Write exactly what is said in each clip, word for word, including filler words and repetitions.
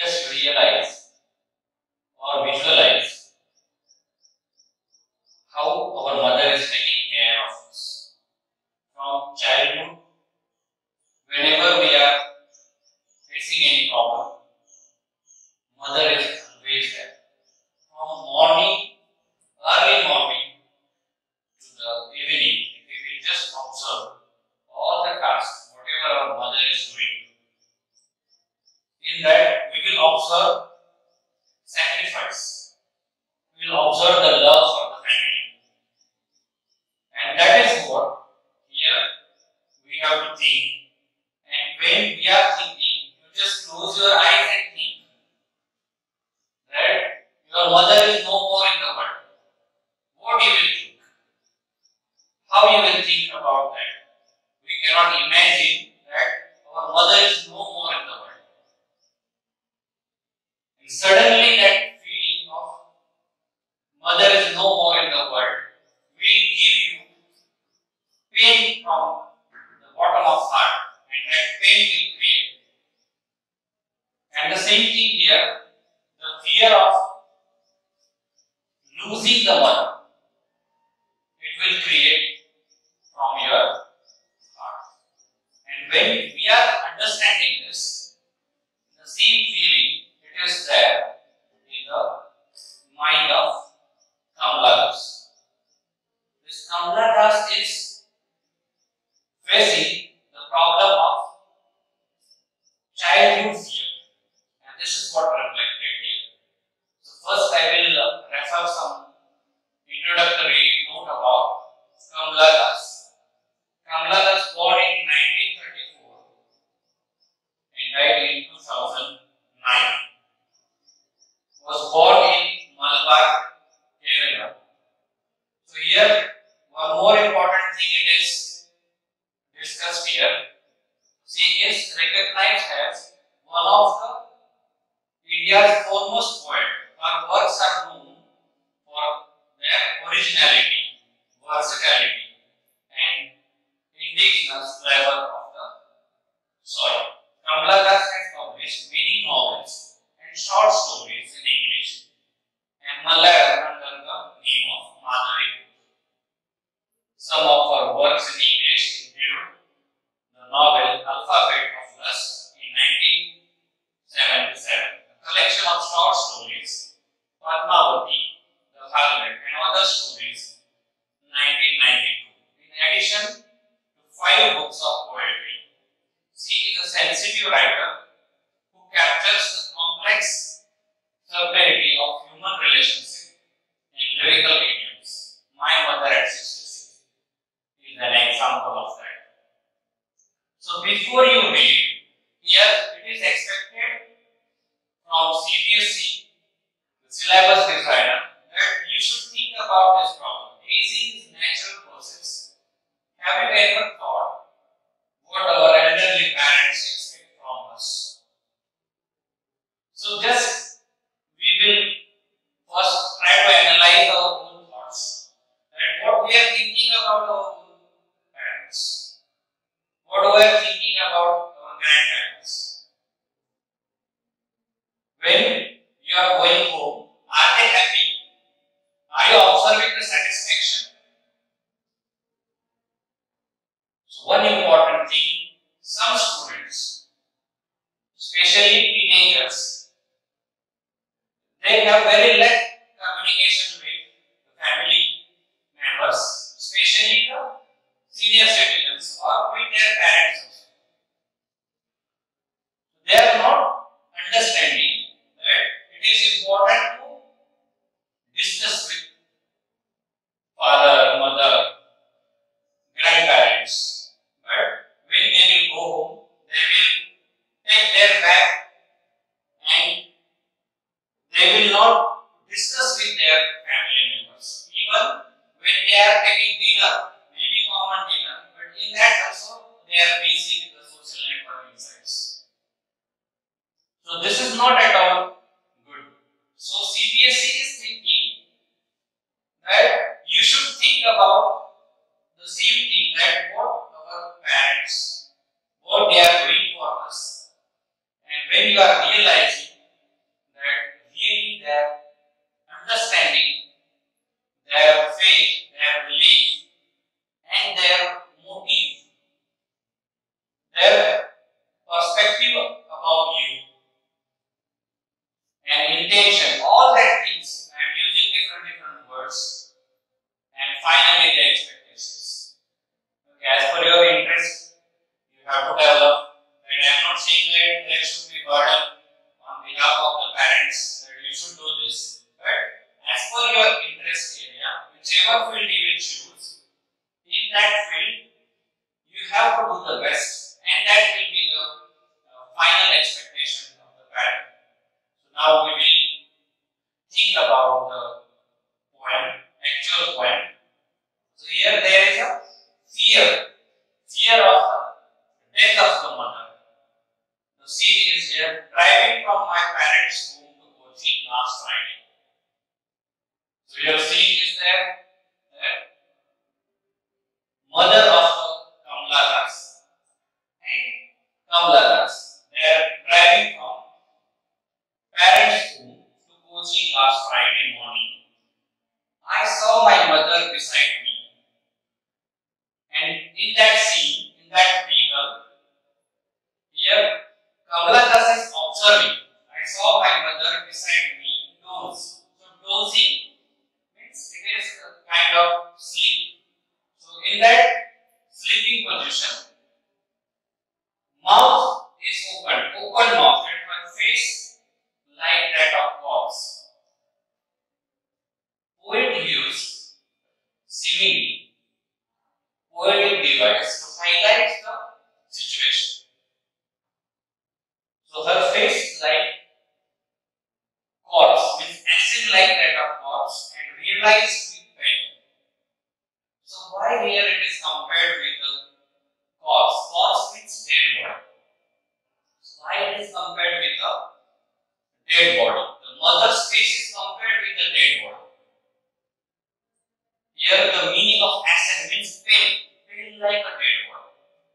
just realize or visualize how our mother is taking care of us from childhood. Whenever we are facing any problem, mother is always there. From morning, early morning to the evening, if we will just observe all the tasks, whatever our mother is doing, in that we will observe sacrifice. We will observe the love for the family. And that is what here we have to think. And when we are thinking, you just close your eyes and think that your mother is no more in the world. What you will think? How you will think about that? We cannot imagine that our mother is no more in the world. And suddenly that feeling of mother is no more in the world will give you pain from the bottom of heart, and that pain will create. And the same thing here, the fear of losing the mother, it will create from your heart. And when we are understanding this, the same feeling, it is there in the mind of Kamala Das. This Kamala Das is facing the problem of childhood fear, and this is what reflected here. So first I will uh, refer some introductory note about Kamala Das. Kamala Das born in nineteen thirty-four and died in two thousand nine. Was born in Malabar, Kerala. So here one more important thing it is discussed here. She is recognized as one of the India's foremost poet. Her works are known for their originality, versatility, and indigenous flavor of the soil. Kamala Das has published many novels and short stories in English and Malayalam under the name of Madhuri. Some of her works in English include the novel Alphabet of Lust in nineteen seventy-seven, a collection of short stories, Padmavati, The Harlot, and other stories, nineteen ninety-two. In addition to five books of poetry, she is a sensitive writer who captures the complex subtlety of human relationship in lyrical idioms. My Mother at sixty-six is an example of that. So before you read, here it is expected from C B S E, the syllabus designer, that you should think about this problem. Aging is a natural process. Have you ever thought what our elderly parents expect from us? So just we will first try to analyze our own thoughts, and what we are thinking about our own parents, what we are thinking about our grandparents. When you are going home, are they happy? Are you observing the satisfaction? So one important thing, some students, especially teenagers, they have very less communication with the family members, especially the senior citizens or with their parents also. They are not understanding that it is important to discuss with father, mother, grandparents. But when they will go home, they will take their bag and they will not discuss with their family members. Even when they are taking dinner, maybe common dinner, but in that also they are busy with the social networking sites. So this is not at all good. So C B S E is thinking that you should think about the same thing, that what our parents, what they are doing for us, and when you are realizing intention, all that things. I am using different different words. And finally, the expectations. Okay, as per your interest, you have to develop. And I am not saying that there should be burden on behalf of the parents that you should do this. But as per your interest area, whichever field you will choose, in that field, you have to do the best, and that will be the uh, final expectation of the parent. So now we will think about the poem, actual poem. So here there is a fear, fear of the death of the mother. The scene is here, driving from my parents' home to Kochi last Friday. So your scene is there, there. Mother of the Kamla Das and Kamla Das. They are driving from parents' home to Kochi last Friday morning. I saw my mother beside me, and in that scene, in that vehicle, here Kamla Das is observing. I saw my mother beside me doze. So dozing means it is a kind of sleep. So in that sleeping position, mouth is open, open mouth, and her face like that of corpse. Poet use simile, poetic device to highlight the situation. So her face like corpse, means ashen like that of corpse, and realized with pain. So why here it is compared with the corpse? Corpse means dead body. So why it is compared with the dead body? The mother's face is compared with the dead body. Here the meaning of ashen means pale, pale like a dead body.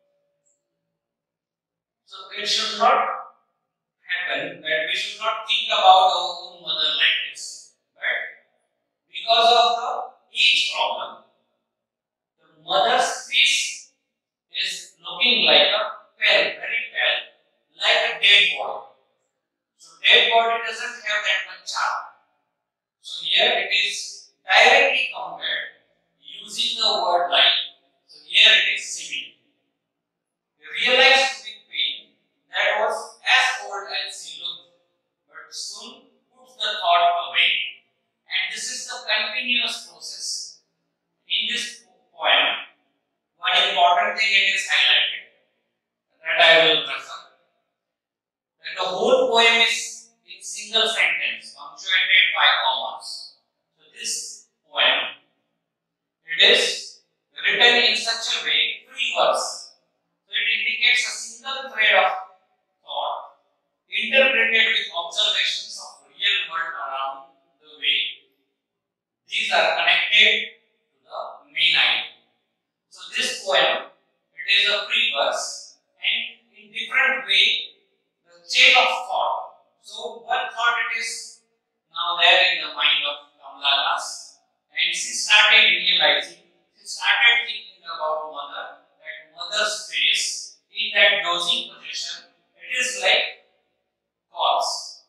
So it should not happen that we should not think about our own mother like this, right? Because of the age problem, the mother's face is looking like a pale, very pale, like a dead body. So dead body doesn't have that much charm. So here it is directly compared using the word like. So here it is simile. Realized with pain that was as old as she looked, but soon puts the thought away. And this is the continuous process. In this poem, one important thing it is highlighted that I will refer. That the whole poem is in single sentence, punctuated by commas. So this poem, it is written in such a way, free verse. So it indicates a single thread of thought, interpreted with observations of real world around the way. These are connected to the main idea. So this poem, it is a free verse, and in different way, the chain of thought. So one thought it is now there in the mind of Kamla Das, and she started realizing, she started thinking about mother, that mother's face in that dozing position, it is like corpse.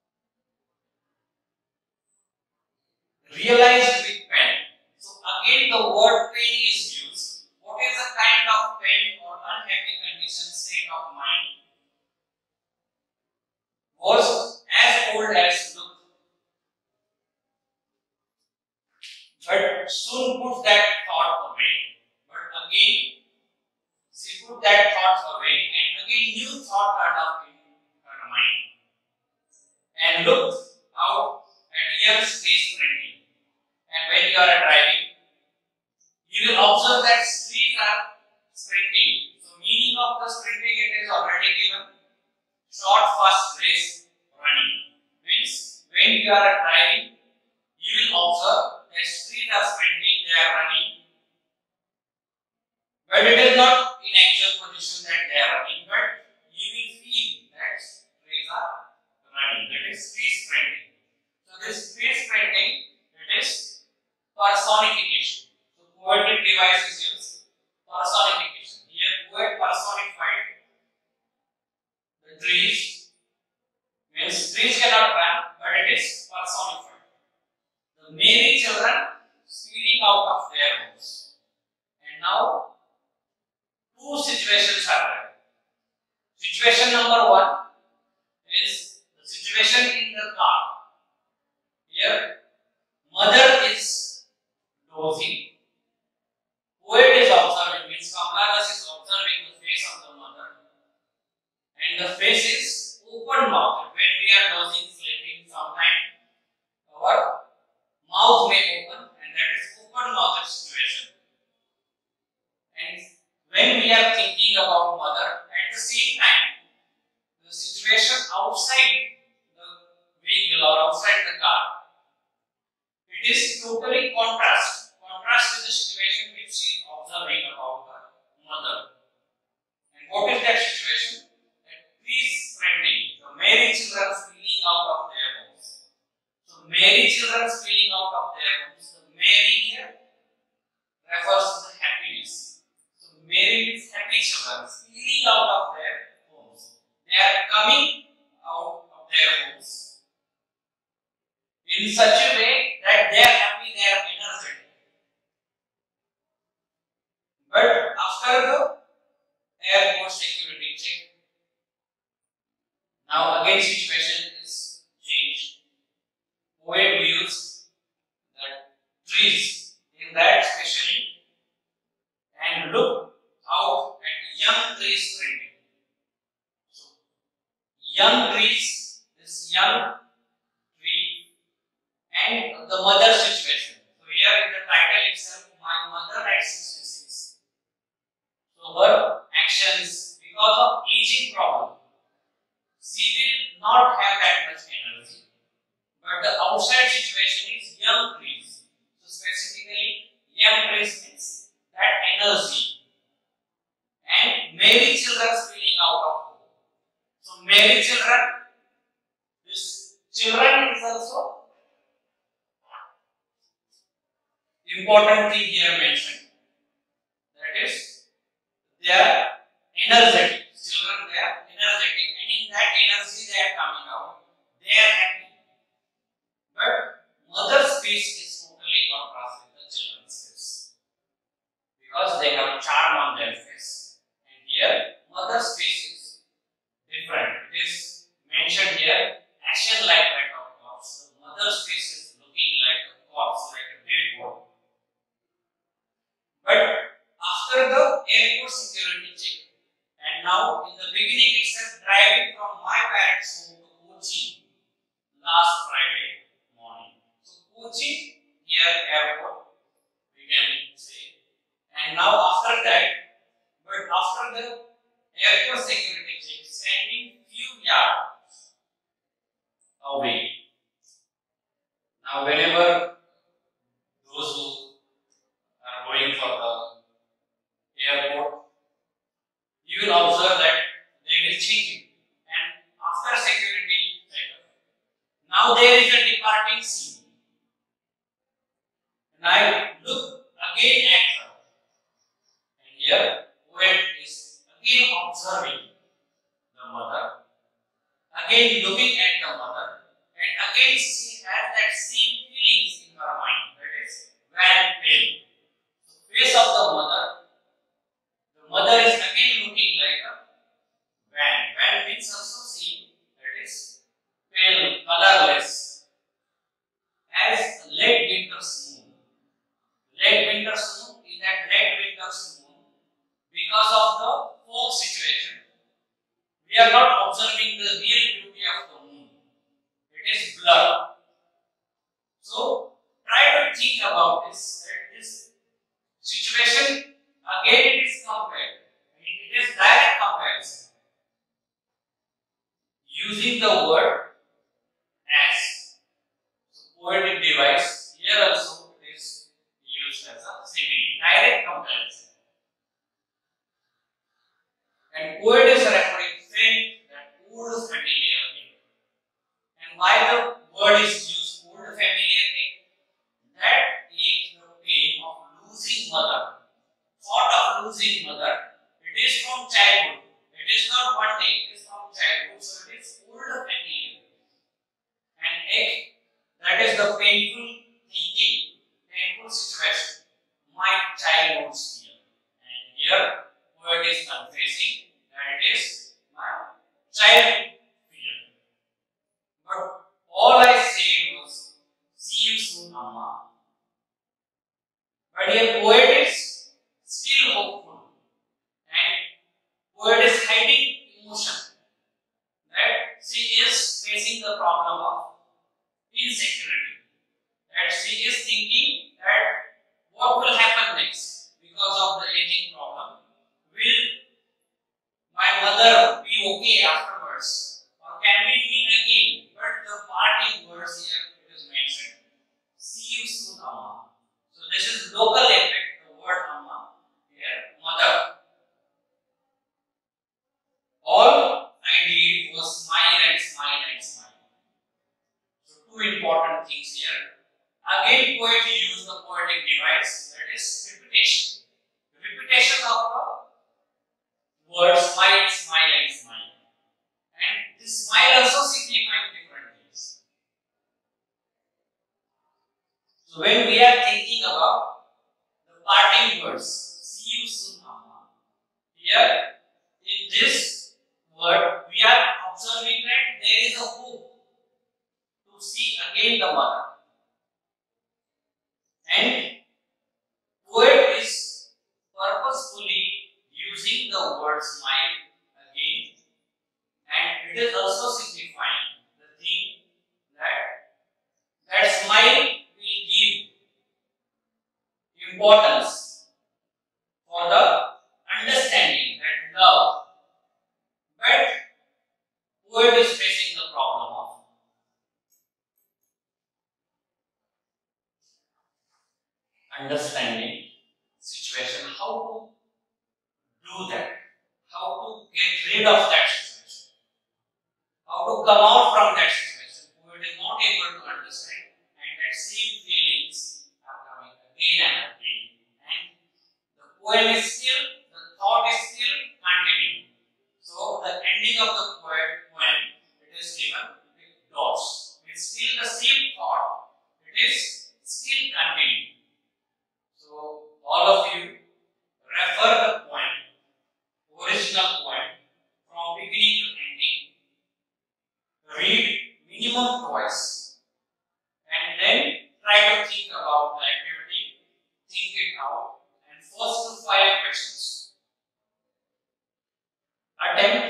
Realized with pain. So again the word pain is used. What is the kind of pain or unhappy condition, state of mind? Was as old as looked, but soon put that thought away. But again, she put that thought away, and again new thought turned up in her mind, and looked out at years days printing. And when you are driving, you will observe that streets are sprinting. So meaning of the sprinting it is already given. Short fast race running means when you are driving, you will observe that streets are sprinting, they are running, but it is not in actual position that they are running, but you will feel that streets are running, that is street sprinting. So this street sprinting, it is personification. So poetic device is used, personification. Here poet personified the trees, means trees cannot run, but it that is personified. The merry children stealing out of their homes. And now two situations are there. Situation number one is the situation in the car. Here, mother is dozing. Poet is observing, means Kamala Das is observing the face of the mother. And the face is open mouthed. When we are dozing, sleeping, sometime our mouth may open, and that is open mouthed situation. And when we are thinking about mother, at the same time, the situation outside the vehicle or outside the car, it is totally contrast. Contrast with the situation which she is observing about her mother. And what is that situation? That trees spreading, the merry children spilling out of their homes. So merry children spilling out of their homes. The merry here refers to the happiness. So merry means happy children spilling out of their homes. They are coming out of their homes in such a way that they are happy, they are energetic. But after the airport security check, now again situation is changed. Poet views the trees in that especially and look out at young trees trending. So, young trees, this young tree and the mother situation. So here in the title itself, my mother at sixty-six. So her actions, because of aging problem, she will not have that much energy. But the outside situation is young trees. So specifically, young trees means that energy. And merry children spilling out of home. So merry children, this children is also important thing here mentioned. That is, they are energetic. Children, they are energetic, and in that energy they are coming out. They are happy. But mother's face is totally contrast with the children's face, because they have charm on their face. And here, mother's face is different. It is mentioned here, ashen like that of corpse. The mother's face is looking like a corpse, like a dead body. But after the airport security check, and now in the beginning itself, driving from my parents' home to Kochi last Friday morning. So Kochi, here airport, we can say. And now after that, but after the airport security check, standing few yards away. Now whenever those who are going for the airport, you will observe that they will change it. And after security check, now there is a departing scene. And I look again at her. And here, poet is again observing the mother, again looking at the mother, and again she has that same feelings in her mind. That is, van pain. Face of the mother, the mother is again looking like a van. Van means also seen, that is pale, colorless, as late winter's moon. Late winter's moon, in that late winter's moon, because of the fog situation, we are not observing the real beauty of the moon. It is blur. So try to think about this. That this situation, again it is compared. It is direct comparison. Using the word as. So poetic device, here also it is used as a simile. Direct comparison. And poet is referring to that old familiar thing. And why the word is used, old familiar thing? That is the pain of losing mother. Thought of losing mother, it is from childhood. It is not one day, it is from childhood. So it is old familiar. And That is the painful thinking, painful situation. My childhood's fear. And here, poet is confessing that it is my childhood fear. But all I said was, see you soon, Amma. But here, poet is still hopeful. And poet is hiding emotion. That she is facing the problem of insecurity. That she is thinking that what will happen next because of the aging problem. Will my mother be okay afterwards? Or can we meet again? But the parting words here it is mentioned. See you soon, Amma. So this is local effect, the word Amma. Here, mother. All I did was smile and smile and smile. So two important things here. Again, poet used the poetic device, that is repetition. Repetition of the word smile, smile and smile. And this smile also signifies different things. So when we are thinking about the parting words, see you soon, Amma. Here, in this word, we are observing that there is a hope to see again the mother. And poet is purposefully using the word smile again, and it is also signifying the thing that that smile will give importance for the understanding that love. But poet is facing the problem of understanding situation, how to do that, how to get rid of that situation, how to come out from that situation. Poet is not able to understand, and that same feelings are coming again and again, and the poem is still, the thought is still continuing. So the ending of the poem, poem it is given with dots. It's still the same thought, it is still continuing. So all of you refer the poem, original poem, from beginning to ending. Read minimum twice, and then try to think about the activity, think it out, and first to five questions. Attempt